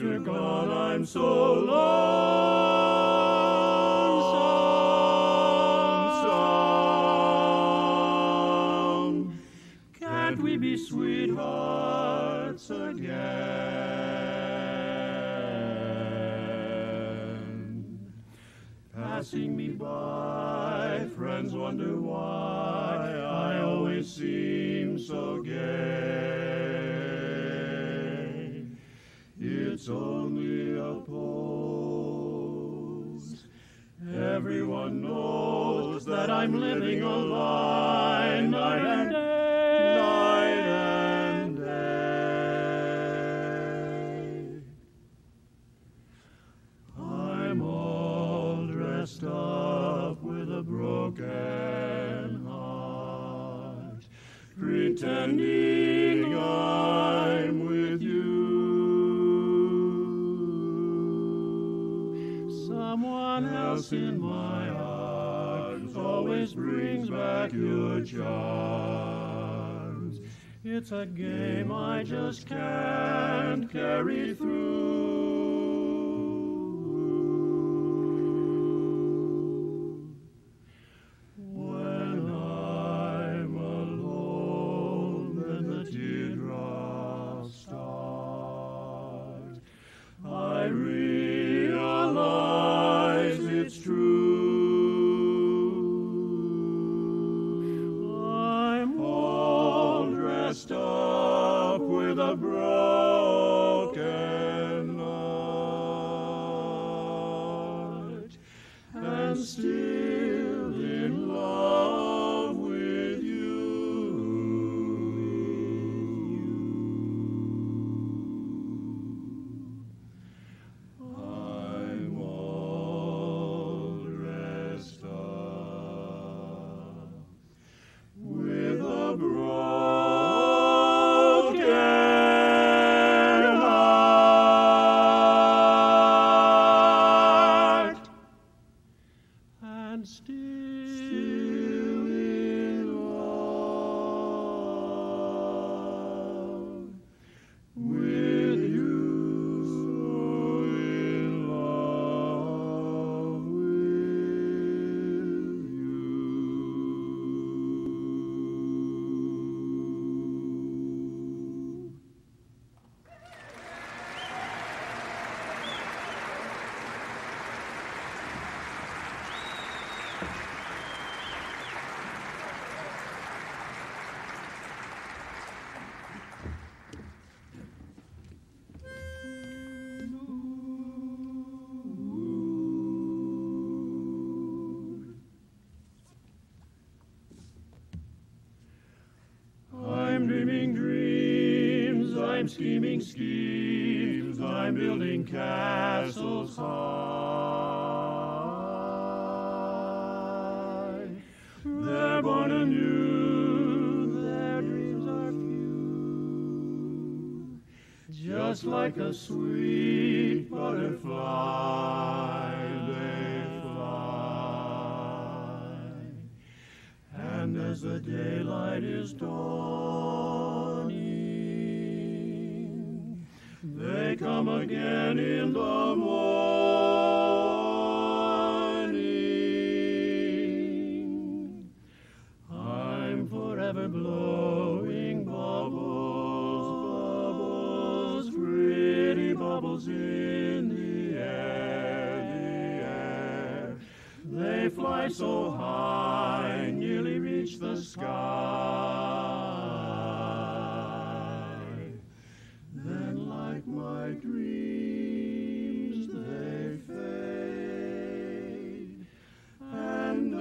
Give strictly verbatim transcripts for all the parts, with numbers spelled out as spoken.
you're gone, I'm so lonesome. Can't we be sweethearts again? Passing me by, friends wonder why I always seem so gay. It's only a pose. Everyone knows that I'm living a lie night and day, night and day. I'm all dressed up with a broken heart, pretending I'm with you. Someone else in my arms always brings back your charms. It's a game I just can't carry through. When I'm alone, then the teardrops start. I realize it's true. I'm all dressed up with a broken heart, and still in love with you. I'm all dressed up with a broken heart, and still in love with you. In love with you. I'm dreaming dreams, I'm scheming schemes, I'm building castles high. They're born anew, their dreams are few, just like a sweet butterfly they fly. And as the daylight is dawning, they come again in the morning. I'm forever blowing bubbles, bubbles, pretty bubbles in the air, the air. They fly so high, nearly reach the sky. Then, like my dreams, they fade, and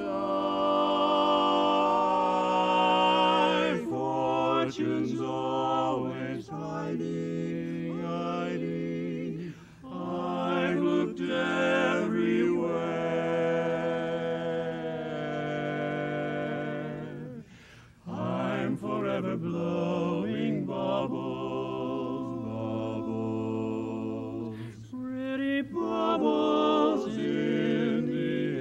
I, fortune's always hiding, hiding. I've looked everywhere. I'm forever blowing bubbles, bubbles, pretty bubbles in the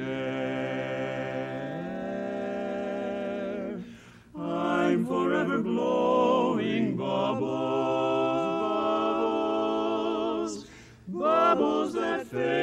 air. I'm forever blowing bubbles, bubbles, troubles that face